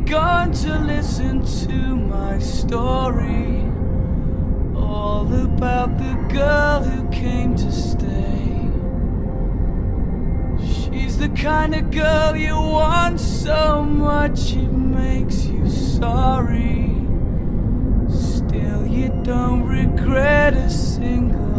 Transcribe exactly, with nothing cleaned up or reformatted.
begun to listen to my story, all about the girl who came to stay. She's the kind of girl you want so much it makes you sorry. Still you don't regret a single